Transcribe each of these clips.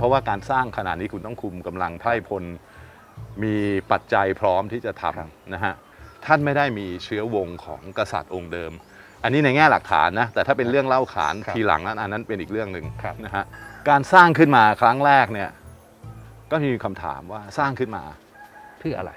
เพราะว่าการสร้างขนาดนี้คุณต้องคุมกำลังไพร่พลมีปัจจัยพร้อมที่จะทำนะฮะท่านไม่ได้มีเชื้อวงของกษัตริย์องค์เดิมอันนี้ในแง่หลักฐานนะแต่ถ้าเป็นเรื่องเล่าขานทีหลังนั้นอันนั้นเป็นอีกเรื่องหนึ่งนะฮะการสร้างขึ้นมาครั้งแรกเนี่ยก็มีคำถามว่าสร้างขึ้นมาเพื่ออะไร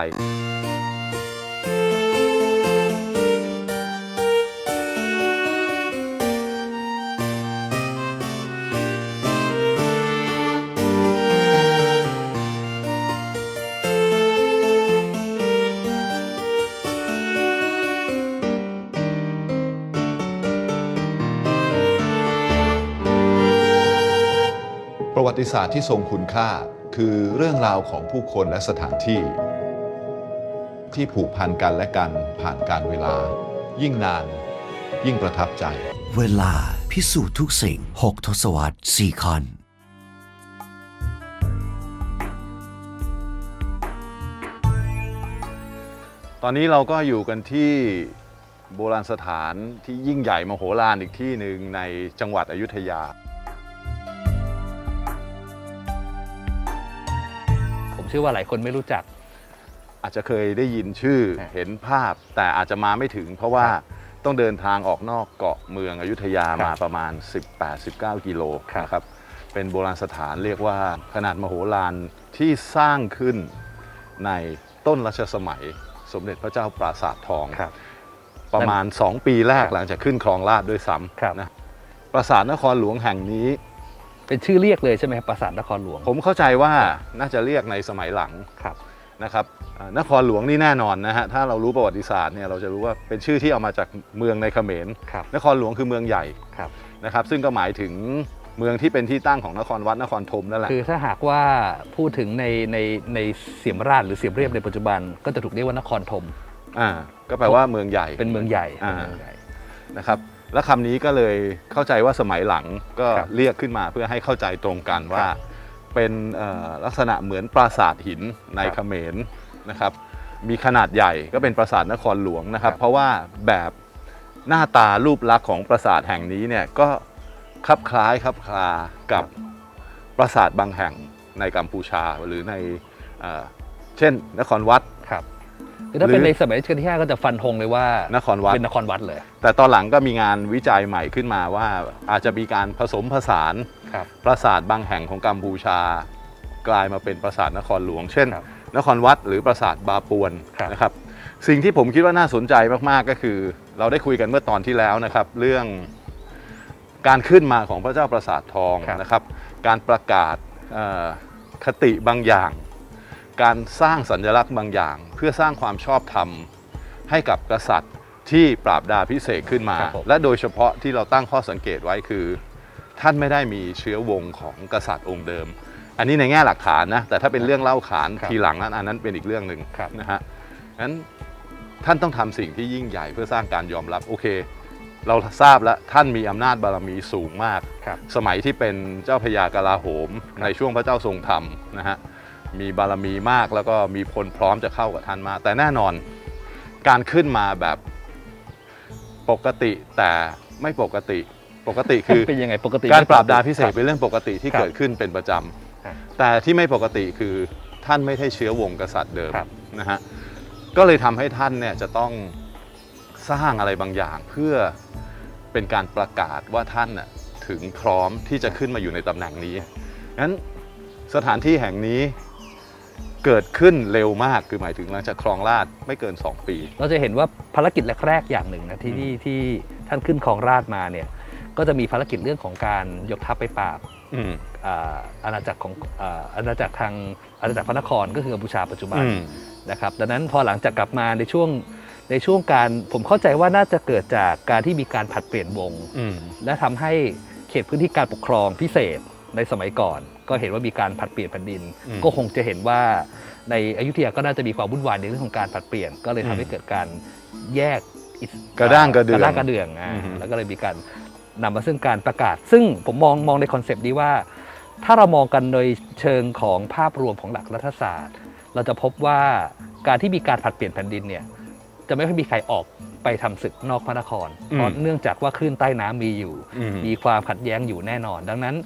ประวัติศาสตร์ที่ทรงคุณค่าคือเรื่องราวของผู้คนและสถานที่ที่ผูกพันกันและกันผ่านการเวลายิ่งนานยิ่งประทับใจเวลาพิสูจน์ทุกสิ่ง6 ทศวรรษ 4 คอนตอนนี้เราก็อยู่กันที่โบราณสถานที่ยิ่งใหญ่มโหฬารอีกที่หนึ่งในจังหวัดอยุธยาผมเชื่อว่าหลายคนไม่รู้จักอาจจะเคยได้ยินชื่อเห็นภาพแต่อาจจะมาไม่ถึงเพราะว่าต้องเดินทางออกนอกเกาะเมืองอยุธยามาประมาณ 18-19 กิโลครับเป็นโบราณสถานเรียกว่าขนาดมโหฬารที่สร้างขึ้นในต้นรัชสมัยสมเด็จพระเจ้าปราสาททองประมาณ2 ปีแรกหลังจากขึ้นครองราชย์ด้วยซ้ำนะปราสาทนครหลวงแห่งนี้เป็นชื่อเรียกเลยใช่ไหมครับปราสาทนครหลวงผมเข้าใจว่าน่าจะเรียกในสมัยหลังนะครับนครหลวงนี่แน่นอนนะฮะถ้าเรารู้ประวัติศาสตร์เนี่ยเราจะรู้ว่าเป็นชื่อที่เอามาจากเมืองในเขมรนครหลวงคือเมืองใหญ่นะครับซึ่งก็หมายถึงเมืองที่เป็นที่ตั้งของนครวัดนครธมนั่นแหละคือถ้าหากว่าพูดถึงในเสียมราชหรือเสียมเรียบในปัจจุบันก็จะถูกเรียกว่านครธมก็แปลว่าเมืองใหญ่เป็นเมืองใหญ่นะครับและคำนี้ก็เลยเข้าใจว่าสมัยหลังก็เรียกขึ้นมาเพื่อให้เข้าใจตรงกันว่าเป็นลักษณะเหมือนปราสาทหินในเขมรนะครับมีขนาดใหญ่ก็เป็นปราสาทนครหลวงนะครับเพราะว่าแบบหน้าตารูปลักษณ์ของปราสาทแห่งนี้เนี่ยก็คลับคล้ายคลับคลากับปราสาทบางแห่งในกัมพูชาหรือในเช่นนครวัดถ้าเป็นในสมัยรัชกาลที่ 5ก็จะฟันธงเลยว่านครวัดเป็นนครวัดเลยแต่ตอนหลังก็มีงานวิจัยใหม่ขึ้นมาว่าอาจจะมีการผสมผสานปราสาทบางแห่งของกัมพูชากลายมาเป็นปราสาทนครหลวงเช่นนครวัดหรือปราสาทบาปวนนะครับสิ่งที่ผมคิดว่าน่าสนใจมากๆก็คือเราได้คุยกันเมื่อตอนที่แล้วนะครับเรื่องการขึ้นมาของพระเจ้าปราสาททองนะครับการประกาศคติบางอย่างการสร้างสัญลักษณ์บางอย่างเพื่อสร้างความชอบธรรมให้กับกษัตริย์ที่ปราบดาพิเศษขึ้นมาและโดยเฉพาะที่เราตั้งข้อสังเกตไว้คือท่านไม่ได้มีเชื้อวงของกษัตริย์องค์เดิมอันนี้ในแง่หลักฐานนะแต่ถ้าเป็นเรื่องเล่าขานทีหลังนั้นอันนั้นเป็นอีกเรื่องหนึ่งนะฮะงั้นท่านต้องทำสิ่งที่ยิ่งใหญ่เพื่อสร้างการยอมรับโอเคเราทราบแล้วท่านมีอำนาจบารมีสูงมากสมัยที่เป็นเจ้าพญากลาโหมในช่วงพระเจ้าทรงธรรมนะฮะมีบารมีมากแล้วก็มีคนพร้อมจะเข้ากับท่านมาแต่แน่นอนการขึ้นมาแบบปกติแต่ไม่ปกติคือเป็นยังไงปกติการปราบดาพิเศษเป็นเรื่องปกติที่เกิดขึ้นเป็นประจำแต่ที่ไม่ปกติคือท่านไม่ใช่เชื้อวงกษัตริย์เดิมนะฮะก็เลยทำให้ท่านเนี่ยจะต้องสร้างอะไรบางอย่างเพื่อเป็นการประกาศว่าท่านน่ะถึงพร้อมที่จะขึ้นมาอยู่ในตำแหน่งนี้งั้นสถานที่แห่งนี้เกิดขึ้นเร็วมากคือหมายถึงหลังจากครองราชย์ไม่เกิน2 ปีเราจะเห็นว่าภารกิจแรกๆอย่างหนึ่งนะที่ท่านขึ้นครองราชย์มาเนี่ยก็จะมีภารกิจเรื่องของการยกทัพไปปราบอาณาจักรของอาณาจักรทางอาณาจักรพระนครก็คือกัมพูชาปัจจุบันนะครับดังนั้นพอหลังจากกลับมาในช่วงการผมเข้าใจว่าน่าจะเกิดจากการที่มีการผลัดเปลี่ยนวงและทำให้เขตพื้นที่การปกครองพิเศษในสมัยก่อนก็เห็นว่ามีการผลัดเปลี่ยนแผ่นดินก็คงจะเห็นว่าในอยุธยาก็น่าจะมีความวุ่นวายในเรื่องของการผลัดเปลี่ยนก็เลยทำให้เกิดการแยกกระด้างกระเดื่องแล้วก็เลยมีการนำมาซึ่งการประกาศซึ่งผมมองในคอนเซปต์นี้ว่าถ้าเรามองกันโดยเชิงของภาพรวมของหลักรัฐศาสตร์เราจะพบว่าการที่มีการผลัดเปลี่ยนแผ่นดินเนี่ยจะไม่ค่อยมีใครออกไปทำศึกนอกพระนครเพราะเนื่องจากว่าคลื่นใต้น้ำมีอยู่มีความขัดแย้งอยู่แน่นอนดังนั้น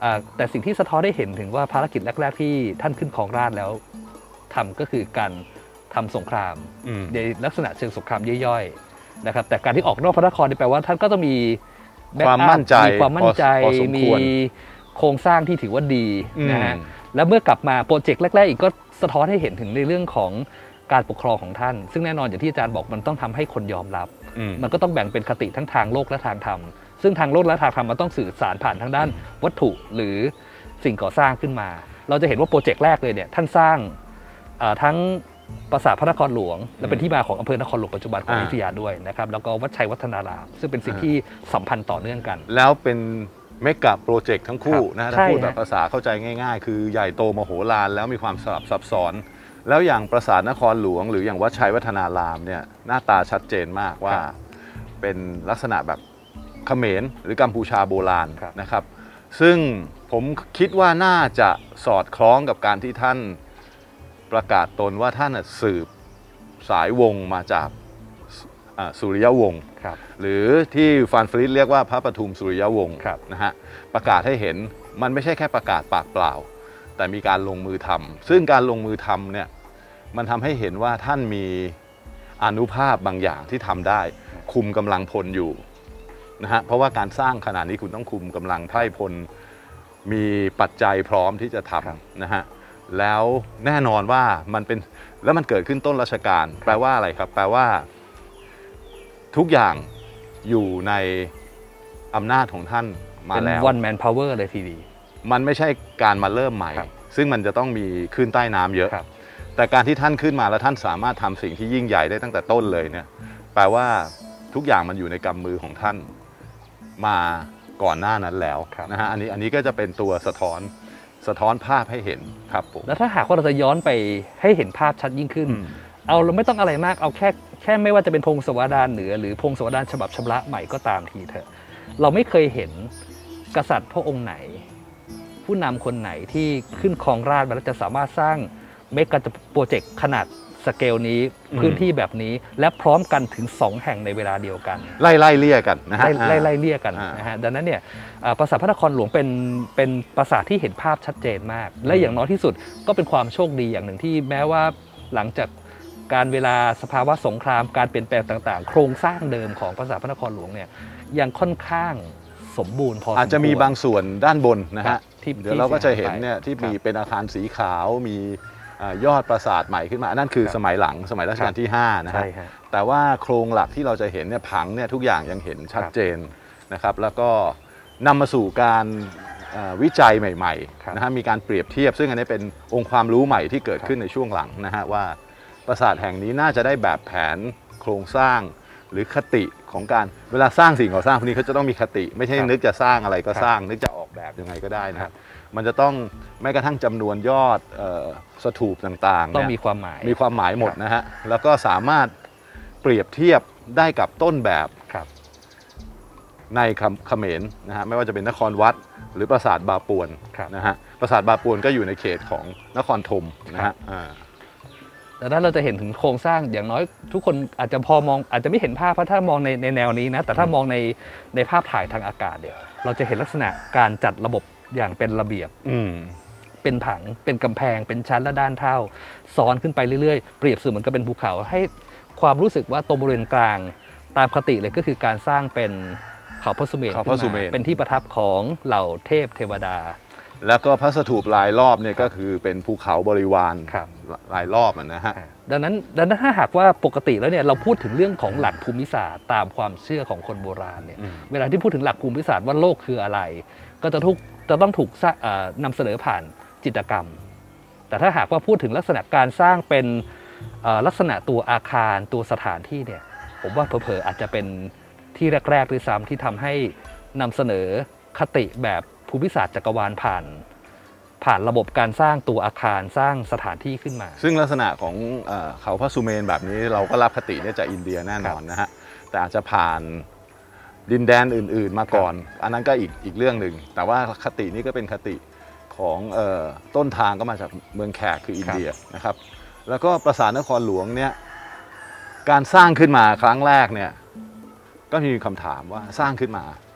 แต่สิ่งที่สะท้อนได้เห็นถึงว่าภารกิจแรกๆที่ท่านขึ้นครองราชย์แล้วทำก็คือการทำสงครามในลักษณะเชิงสงครามย่อยๆนะครับแต่การที่ออกนอกพระนครนี่แปลว่าท่านก็ต้องมีความมั่นใจมีโครงสร้างที่ถือว่าดีนะฮะแล้วเมื่อกลับมาโปรเจกต์แรกๆอีกก็สะท้อนให้เห็นถึงในเรื่องของการปกครองของท่านซึ่งแน่นอนอย่างที่อาจารย์บอกมันต้องทำให้คนยอมรับมันก็ต้องแบ่งเป็นคติทั้งทางโลกและทางธรรมซึ่งทางโลกและทางธรรมมันต้องสื่อสารผ่านทางด้านวัตถุหรือสิ่งก่อสร้างขึ้นมาเราจะเห็นว่าโปรเจกต์แรกเลยเนี่ยท่านสร้างทั้งปราสาทพระนครหลวงและเป็นที่มาของอำเภอนครหลวงปัจจุบันของอยุธยาด้วยนะครับแล้วก็วัดชัยวัฒนารามซึ่งเป็นสิ่งที่สัมพันธ์ต่อเนื่องกันแล้วเป็นเมกะโปรเจกต์ทั้งคู่นะถ้าพูดแบบภาษาเข้าใจง่ายๆคือใหญ่โตมโหฬารแล้วมีความสลับซับซ้อนแล้วอย่างปราสาทนครหลวงหรืออย่างวัดชัยวัฒนารามเนี่ยหน้าตาชัดเจนมากว่าเป็นลักษณะแบบเขมรหรือกัมพูชาโบราณนะครับซึ่งผมคิดว่าน่าจะสอดคล้องกับการที่ท่านประกาศตนว่าท่านสืบสายวงศ์มาจากสุริยวงศ์หรือที่ฟานฟริสเรียกว่าพระปทุมสุริยวงศ์นะฮะประกาศให้เห็นมันไม่ใช่แค่ประกาศปากเปล่าแต่มีการลงมือทำซึ่งการลงมือทำเนี่ยมันทำให้เห็นว่าท่านมีอานุภาพบางอย่างที่ทำได้คุมกำลังพลอยู่นะฮะเพราะว่าการสร้างขนาดนี้คุณต้องคุมกำลังไพร่พลมีปัจจัยพร้อมที่จะทำนะฮะแล้วแน่นอนว่ามันเป็นแล้วมันเกิดขึ้นต้นรัชกาลแปลว่าอะไรครับแปลว่าทุกอย่างอยู่ในอำนาจของท่านมาแล้วเป็น one man power เลยทีเดียวมันไม่ใช่การมาเริ่มใหม่ซึ่งมันจะต้องมีคลื่นใต้น้ำเยอะแต่การที่ท่านขึ้นมาแล้วท่านสามารถทำสิ่งที่ยิ่งใหญ่ได้ตั้งแต่ต้นเลยเนี่ยแปลว่าทุกอย่างมันอยู่ในกำมือของท่านมาก่อนหน้านั้นแล้วนะฮะอันนี้ก็จะเป็นตัวสะท้อนภาพให้เห็นครับผมแล้วถ้าหากว่าเราจะย้อนไปให้เห็นภาพชัดยิ่งขึ้นเอาเราไม่ต้องอะไรมากเอาแค่ไม่ว่าจะเป็นพงศาวดารเหนือหรือพงศาวดารฉบับชำระใหม่ก็ตามทีเถอะเราไม่เคยเห็นกษัตริย์พระองค์ไหนผู้นำคนไหนที่ขึ้นครองราชย์แล้วจะสามารถสร้างเมกะโปรเจกต์ขนาดสเกลนี้พื้นที่แบบนี้และพร้อมกันถึง2แห่งในเวลาเดียวกันไล่เลี่ยกันนะฮะไล่เลี่ยกันนะฮะดังนั้นเนี่ยปราสาทพระนครหลวงเป็นปราสาทที่เห็นภาพชัดเจนมากและอย่างน้อยที่สุดก็เป็นความโชคดีอย่างหนึ่งที่แม้ว่าหลังจากการเวลาสภาวะสงครามการเปลี่ยนแปลงต่างๆโครงสร้างเดิมของปราสาทพระนครหลวงเนี่ยยังค่อนข้างสมบูรณ์พออาจจะมีบางส่วนด้านบนนะฮะเดี๋ยวเราก็จะเห็นเนี่ยที่มีเป็นอาคารสีขาวมียอดปราสาทใหม่ขึ้นมานั่นคือสมัยหลังสมัยรัชกาลที่5นะฮะแต่ว่าโครงหลักที่เราจะเห็นเนี่ยผังเนี่ยทุกอย่างยังเห็นชัดเจนนะครับแล้วก็นำมาสู่การวิจัยใหม่ๆนะฮะมีการเปรียบเทียบซึ่งอันนี้เป็นองค์ความรู้ใหม่ที่เกิดขึ้นในช่วงหลังนะฮะว่าปราสาทแห่งนี้น่าจะได้แบบแผนโครงสร้างหรือคติของการเวลาสร้างสิ่งก่อสร้างพวกนี้เขาจะต้องมีคติไม่ใช่นึกจะสร้างอะไรก็สร้างนึกจะออกแบบยังไงก็ได้นะมันจะต้องแม้กระทั่งจำนวนยอดสถูปต่างๆต้องมีความหมายหมดนะฮะแล้วก็สามารถเปรียบเทียบได้กับต้นแบบในเขมรนะฮะไม่ว่าจะเป็นนครวัดหรือปราสาทบาปวนนะฮะปราสาทบาปวนก็อยู่ในเขตของนครธมนะฮะดังนั้นเราจะเห็นถึงโครงสร้างอย่างน้อยทุกคนอาจจะพอมองอาจจะไม่เห็นภาพเพราะถ้ามองในแนวนี้นะแต่ถ้ามองในภาพถ่ายทางอากาศเนี่ยเราจะเห็นลักษณะการจัดระบบอย่างเป็นระเบียบเป็นผังเป็นกำแพงเป็นชั้นและด้านเท่าซ้อนขึ้นไปเรื่อยๆเปรียบเสมือนกับเป็นภูเขาให้ความรู้สึกว่าตรงบริเวณกลางตามคติเลยก็คือการสร้างเป็นเขาพระสุเมรุเป็นที่ประทับของเหล่าเทพเทวดาแล้วก็พระสถูปรายรอบเนี่ยก็คือเป็นภูเขาบริวารรายรอบนะฮะดังนั้นถ้าหากว่าปกติแล้วเนี่ยเราพูดถึงเรื่องของหลักภูมิศาสตร์ตามความเชื่อของคนโบราณเนี่ยเวลาที่พูดถึงหลักภูมิศาสตร์ว่าโลกคืออะไรก็จะต้องถูกนำเสนอผ่านจิตรกรรมแต่ถ้าหากว่าพูดถึงลักษณะการสร้างเป็นลักษณะตัวอาคารตัวสถานที่เนี่ยผมว่าเผลอๆอาจจะเป็นที่แรกๆด้วยซ้ำที่ทำให้นำเสนอคติแบบภูมิศาสตร์จักรวาลผ่านระบบการสร้างตัวอาคารสร้างสถานที่ขึ้นมาซึ่งลักษณะของเขาพระสุเมรุแบบนี้เราก็รับคติเนี่ยจากอินเดียแน่นอนนะฮะแต่อาจจะผ่านดินแดนอื่นๆมาก่อนอันนั้นก็อีกเรื่องหนึ่งแต่ว่าคตินี้ก็เป็นคติของต้นทางก็มาจากเมืองแขกคืออินเดียนะครับแล้วก็ปราสาทนครหลวงเนี่ยการสร้างขึ้นมาครั้งแรกเนี่ยก็มีคำถามว่าสร้างขึ้นมา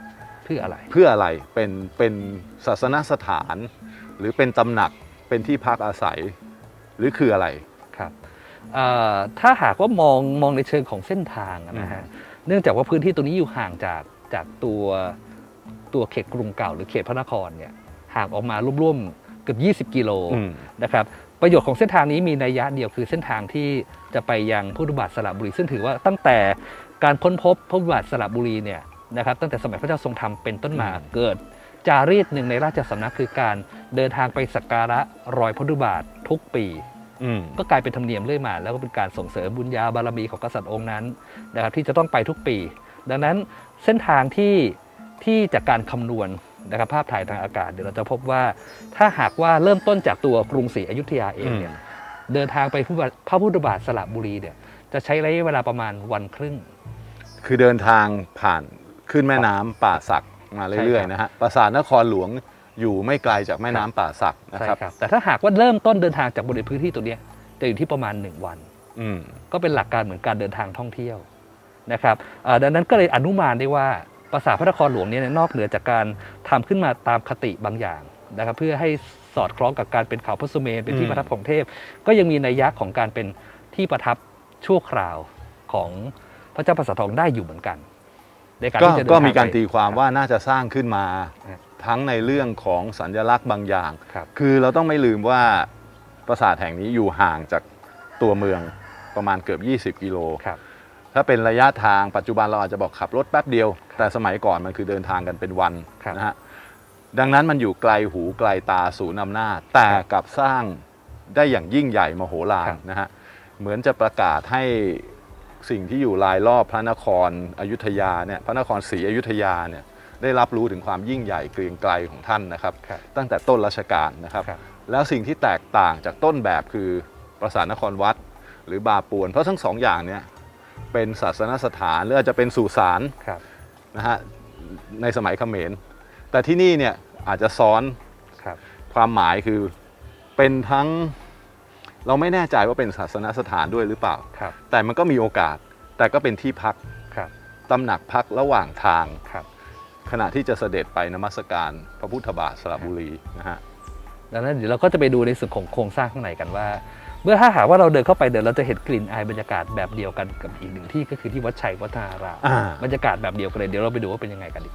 เพื่ออะไรเป็นศาสนสถานหรือเป็นตำหนักเป็นที่พักอาศัยหรือคืออะไรครับถ้าหากว่ามองในเชิงของเส้นทางนะฮะเนื่องจากว่าพื้นที่ตัวนี้อยู่ห่างจากตัวเขตกรุงเก่าหรือเขตพระนครเนี่ยห่างออกมาร่วมๆเกือบ20 กิโลนะครับประโยชน์ของเส้นทางนี้มีนัยยะเดียวคือเส้นทางที่จะไปยังพุทธบาทสระบุรีซึ่งถือว่าตั้งแต่การค้นพบพุทธบาทสระบุรีเนี่ยนะครับตั้งแต่สมัยพระเจ้าทรงธรรมเป็นต้นมาเกิดจารีตหนึ่งในราชสำนักคือการเดินทางไปสักการะรอยพุทธบาททุกปีก็กลายเป็นธรรมเนียมเรื่อยมาแล้วก็เป็นการส่งเสริมบุญญาบารมีของกษัตริย์องค์นั้นนะครับที่จะต้องไปทุกปีดังนั้นเส้นทางที่จากการคำนวณนะครับภาพถ่ายทางอากาศเดี๋ยวเราจะพบว่าถ้าหากว่าเริ่มต้นจากตัวกรุงศรีอยุธยาเองเนี่ยเดินทางไปพระพุทธบาทสระบุรีเนี่ยจะใช้ระยะเวลาประมาณวันครึ่งคือเดินทางผ่านขึ้นแม่น้ำป่าสักมาเรื่อยๆนะฮะปราสาทนครหลวงอยู่ไม่ไกลจากแม่น้ำป่าสักนะครับแต่ถ้าหากว่าเริ่มต้นเดินทางจากบริเวณพื้นที่ตัวนี้จะอยู่ที่ประมาณ1 วันก็เป็นหลักการเหมือนการเดินทางท่องเที่ยวนะครับดังนั้นก็เลยอนุมานได้ว่าปราสาทพระนครหลวงนี้นอกเหนือจากการทำขึ้นมาตามคติบางอย่างนะครับเพื่อให้สอดคล้องกับการเป็นเขาพระสุเมรุเป็นที่ประทับของเทพก็ยังมีนัยยะของการเป็นที่ประทับชั่วคราวของพระเจ้าประสาททองได้อยู่เหมือนกันก็มีการตีความว่าน่าจะสร้างขึ้นมาทั้งในเรื่องของสัญลักษณ์บางอย่างคือเราต้องไม่ลืมว่าปราสาทแห่งนี้อยู่ห่างจากตัวเมืองประมาณเกือบ20 กิโลถ้าเป็นระยะทางปัจจุบันเราอาจจะบอกขับรถแป๊บเดียวแต่สมัยก่อนมันคือเดินทางกันเป็นวันนะฮะดังนั้นมันอยู่ไกลหูไกลตาศูนย์อำนาจแต่กลับสร้างได้อย่างยิ่งใหญ่มโหฬารนะฮะเหมือนจะประกาศให้สิ่งที่อยู่รายรอบพระนครอยุธยาเนี่ยพระนครศรีอยุธยาเนี่ยได้รับรู้ถึงความยิ่งใหญ่เกรียงไกรของท่านนะครับตั้งแต่ต้นรัชกาลนะครับแล้วสิ่งที่แตกต่างจากต้นแบบคือปราสาทนครวัดหรือบาปวนเพราะทั้ง2 อย่างเนี่ยเป็นศาสนสถานหรืออาจจะเป็นสุสานนะฮะในสมัยเขมรแต่ที่นี่เนี่ยอาจจะซ้อนความหมายคือเป็นทั้งเราไม่แน่ใจว่าเป็นศาสนสถานด้วยหรือเปล่าแต่มันก็มีโอกาสแต่ก็เป็นที่พักตำหนักพักระหว่างทางขณะที่จะเสด็จไปนมัสการพระพุทธบาทสระบุรีนะฮะดังนั้นเดี๋ยวเราก็จะไปดูในส่วนของโครงสร้างข้างในกันว่าเมื่อถ้าหากว่าเราเดินเข้าไปเดี๋ยวเราจะเห็นกลิ่นอายบรรยากาศแบบเดียวกันกับอีกหนึ่งที่ก็คือที่วัดชัยวัฒนารามบรรยากาศแบบเดียวกันเลยเดี๋ยวเราไปดูว่าเป็นยังไงกันดี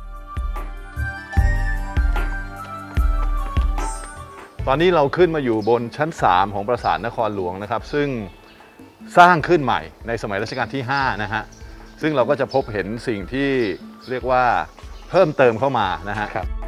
ตอนนี้เราขึ้นมาอยู่บนชั้น3ของปราสาทนครหลวงนะครับซึ่งสร้างขึ้นใหม่ในสมัยรัชกาลที่5นะฮะซึ่งเราก็จะพบเห็นสิ่งที่เรียกว่าเพิ่มเติมเข้ามานะฮะ